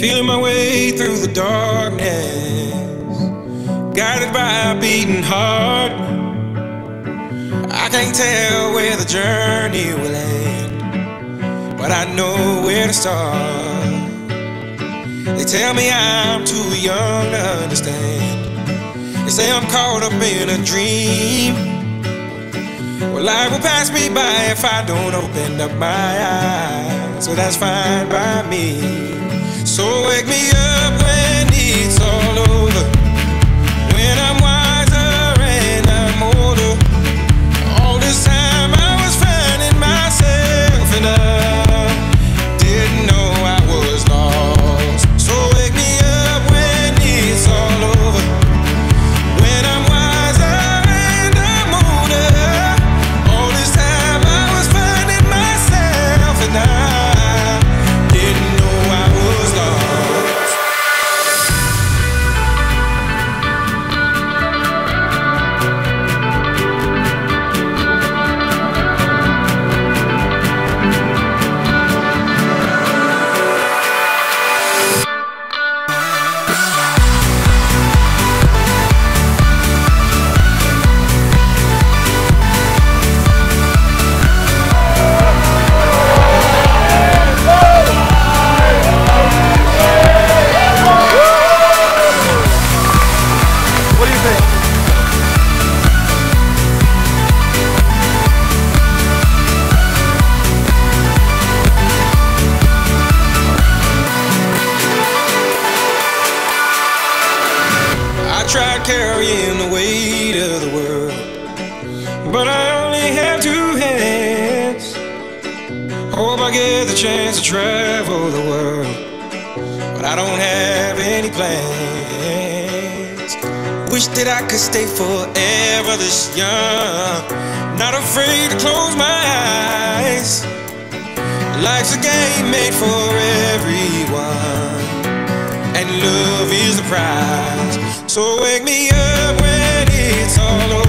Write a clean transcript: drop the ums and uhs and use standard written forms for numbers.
Feeling my way through the darkness, guided by a beating heart. I can't tell where the journey will end, but I know where to start. They tell me I'm too young to understand. They say I'm caught up in a dream. Well, life will pass me by if I don't open up my eyes, so that's fine by me. So wake me up when it's all over, when I'm wiser and I'm older. All this time I was finding myself and I didn't know I was lost. So wake me up when it's all over, when I'm wiser and I'm older. All this time I was finding myself and I didn't know I was lost. I tried carrying the weight of the world, but I only have two hands. Hope I get the chance to travel the world, but I don't have any plans. Wish that I could stay forever this young, not afraid to close my eyes. Life's a game made for everyone, and love is the prize. So wake me up when it's all over.